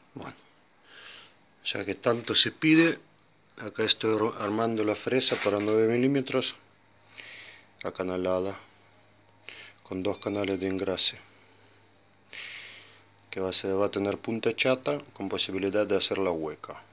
Bueno, ya que tanto se pide, acá estoy armando la fresa para 9 milímetros acanalada con 2 canales de engrase, que va a tener punta chata con posibilidad de hacerla hueca.